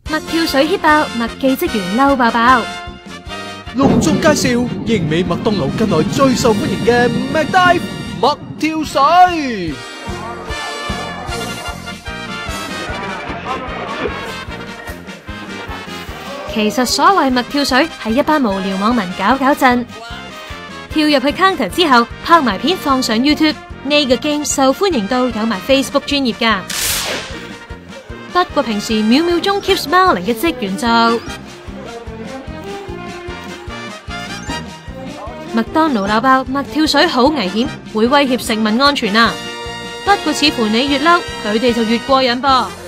麥跳水 hit 爆，麥記職員嬲爆爆。 隆重介紹英美麥當勞近來最受歡迎嘅麥跳水。 其實所謂麥跳水係一班無聊網民搞震，跳入去 counter 之後拍埋片放上 YouTube。呢個 game 受歡迎到有埋 Facebook 專頁㗎。不過平時秒秒鐘 keep smiling 嘅職員就麥當勞鬧爆麥跳水好危險，會威脅食物安全啊！不過似乎你越嬲，佢哋就越過癮噃。